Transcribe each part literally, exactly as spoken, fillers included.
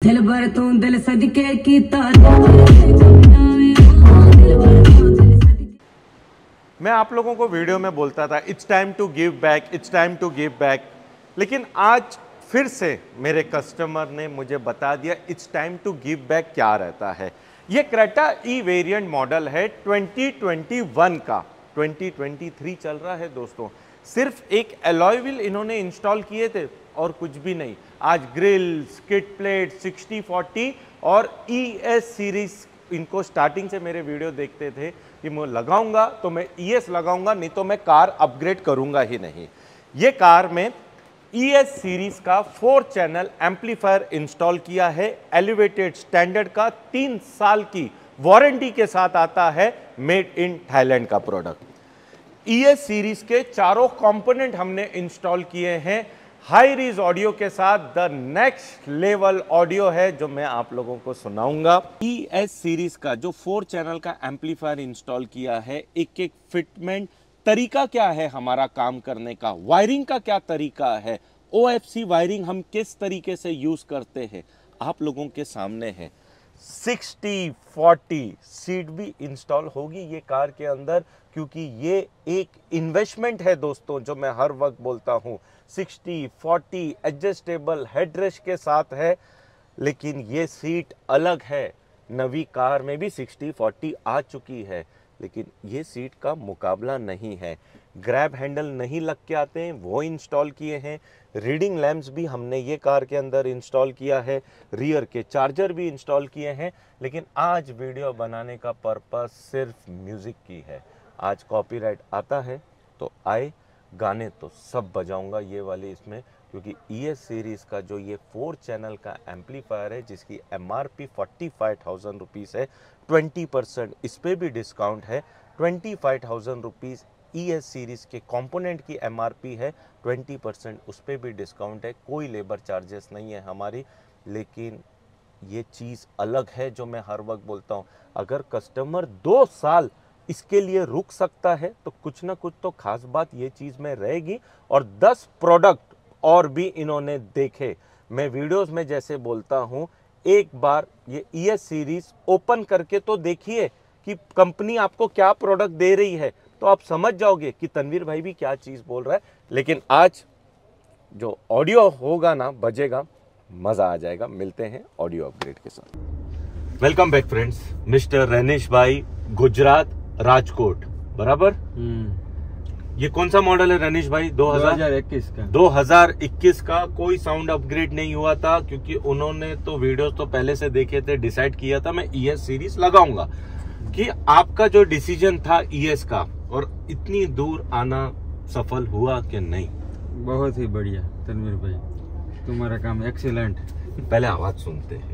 दिल भर तू दिल सदके कीता। मैं आप लोगों को वीडियो में बोलता था it's time to give back, it's time to give back, लेकिन आज फिर से मेरे कस्टमर ने मुझे बता दिया it's time to give back क्या रहता है। ये क्रेटा ई वेरिएंट मॉडल है ट्वेंटी ट्वेंटी वन का, ट्वेंटी ट्वेंटी थ्री चल रहा है दोस्तों। सिर्फ एक अलॉय व्हील इन्होंने इंस्टॉल किए थे और कुछ भी नहीं। आज grill, skid plate, sixty forty और ई एस सीरीज, इनको स्टार्टिंग से मेरे वीडियो देखते थे कि मैं लगाऊंगा तो मैं ई एस लगाऊंगा, नहीं तो मैं कार अपग्रेड करूंगा ही नहीं। ये कार में ई एस सीरीज का फोर चैनल एम्पलीफायर इंस्टॉल किया है, एलिवेटेड स्टैंडर्ड का, तीन साल की वारंटी के साथ आता है, मेड इन थाईलैंड का प्रोडक्ट। ई एस सीरीज के चारों कंपोनेंट हमने इंस्टॉल किए हैं, हाई रीज ऑडियो के साथ। द नेक्स्ट लेवल ऑडियो है जो मैं आप लोगों को सुनाऊंगा। ई एस सीरीज का जो फोर चैनल का एम्पलीफायर इंस्टॉल किया है, एक एक फिटमेंट, तरीका क्या है हमारा काम करने का, वायरिंग का क्या तरीका है, ओ एफ सी वायरिंग हम किस तरीके से यूज करते हैं, आप लोगों के सामने है। सिक्सटी फोर्टी सीट भी इंस्टॉल होगी ये कार के अंदर, क्योंकि ये एक इन्वेस्टमेंट है दोस्तों, जो मैं हर वक्त बोलता हूँ। सिक्सटी फोर्टी एडजस्टेबल हेडरेस्ट के साथ है, लेकिन ये सीट अलग है। नवी कार में भी सिक्सटी फोर्टी आ चुकी है, लेकिन ये सीट का मुकाबला नहीं है। ग्रैब हैंडल नहीं लग के आते हैं, वो इंस्टॉल किए हैं। रीडिंग लैंप्स भी हमने ये कार के अंदर इंस्टॉल किया है, रियर के चार्जर भी इंस्टॉल किए हैं। लेकिन आज वीडियो बनाने का पर्पस सिर्फ म्यूज़िक की है। आज कॉपीराइट आता है तो आए, गाने तो सब बजाऊंगा ये वाले इसमें, क्योंकि ई एस सीरीज़ का जो ये फोर चैनल का एम्पलीफायर है, जिसकी M R P forty five thousand rupees है, ट्वेंटी परसेंट इस पर भी डिस्काउंट है। Twenty five thousand rupees E S series के कंपोनेंट की एम आर पी है, ट्वेंटी परसेंट उस पर भी डिस्काउंट है। कोई लेबर चार्जेस नहीं है हमारी, लेकिन ये चीज़ अलग है जो मैं हर वक्त बोलता हूँ। अगर कस्टमर दो साल इसके लिए रुक सकता है तो कुछ ना कुछ तो खास बात ये चीज़ में रहेगी। और दस प्रोडक्ट और भी इन्होंने देखे। मैं वीडियोस में जैसे बोलता हूँ, एक बार ये ई एस सीरीज ओपन करके तो देखिए कि कंपनी आपको क्या प्रोडक्ट दे रही है, तो आप समझ जाओगे कि तनवीर भाई भी क्या चीज़ बोल रहा है। लेकिन आज जो ऑडियो होगा ना, बजेगा, मज़ा आ जाएगा। मिलते हैं ऑडियो अपग्रेड के साथ। Welcome back friends, mister Ranish भाई, गुजरात, राजकोट, बराबर। ये कौन सा मॉडल है रनीश भाई? दो हज़ार इक्कीस का। दो हज़ार इक्कीस का। कोई साउंड अपग्रेड नहीं हुआ था, क्योंकि उन्होंने तो वीडियोस तो पहले से देखे थे, डिसाइड किया था मैं ई एस सीरीज लगाऊंगा। कि आपका जो डिसीजन था ई एस का, और इतनी दूर आना सफल हुआ कि नहीं? बहुत ही बढ़िया तनवीर भाई, तुम्हारा काम एक्सीलेंट। पहले आवाज सुनते हैं।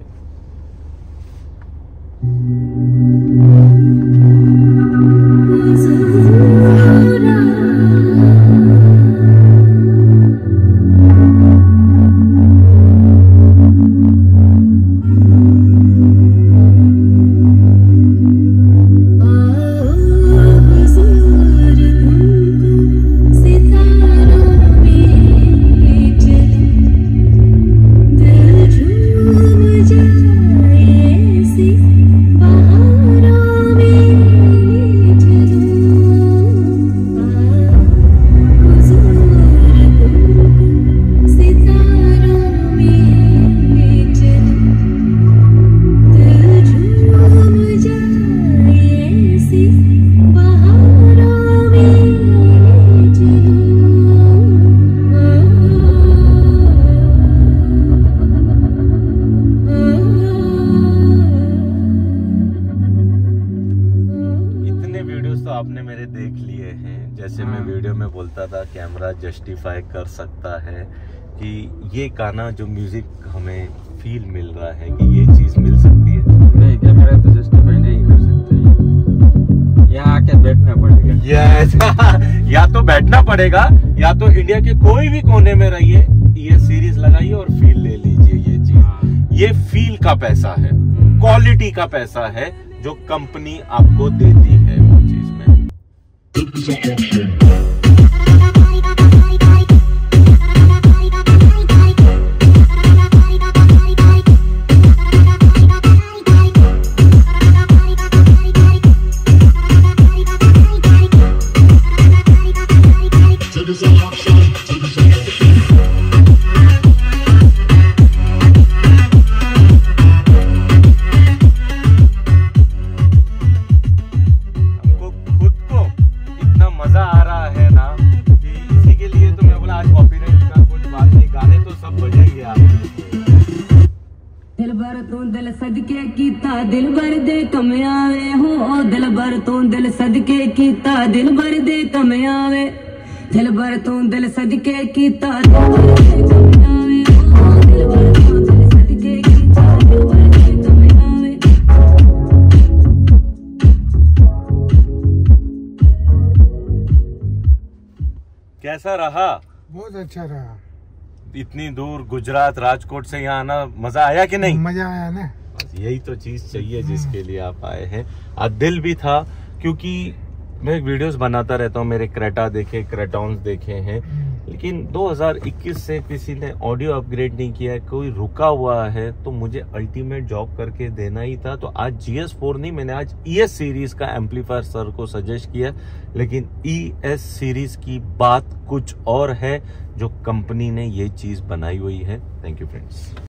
आपने मेरे देख लिए हैं। जैसे मैं वीडियो में बोलता था कैमरा जस्टिफाई कर सकता है कि ये गाना जो म्यूजिक हमें फील मिल रहा है कि ये चीज मिल सकती है। नहीं, कैमरा तो जस्टिफाई नहीं कर सकते, यहाँ आके बैठना पड़ेगा। यस या तो बैठना पड़ेगा, या तो इंडिया के कोई भी कोने में रहिए, ये सीरीज लगाइए और फील ले लीजिए। ये चीज, ये फील का पैसा है, क्वालिटी का पैसा है जो कंपनी आपको देती है वो चीज में। दिल भर तू दिल सदके कीता दिल भर दे कम आवे हो दिल भर तू दिल सदके कीता दिल भर दे कम आवे दिल भर तू दिल सदके कीता दिल भर दे कम आवे हो दिल भर तू दिल सदके कीता दिल भर दे कम आवे। कैसा रहा? बहुत अच्छा रहा। इतनी दूर गुजरात राजकोट से यहाँ आना मजा आया कि नहीं? मजा आया ना। बस यही तो चीज चाहिए जिसके लिए आप आए हैं। आज दिल भी था क्योंकि मैं वीडियोस बनाता रहता हूँ, मेरे क्रेटा देखे, क्रेटॉन्स देखे हैं, लेकिन दो हज़ार इक्कीस से किसी ने ऑडियो अपग्रेड नहीं किया है, कोई रुका हुआ है, तो मुझे अल्टीमेट जॉब करके देना ही था। तो आज जी एस फोर नहीं, मैंने आज ई एस सीरीज का एम्पलीफायर सर को सजेस्ट किया, लेकिन ई एस सीरीज की बात कुछ और है, जो कंपनी ने ये चीज बनाई हुई है। Thank you friends.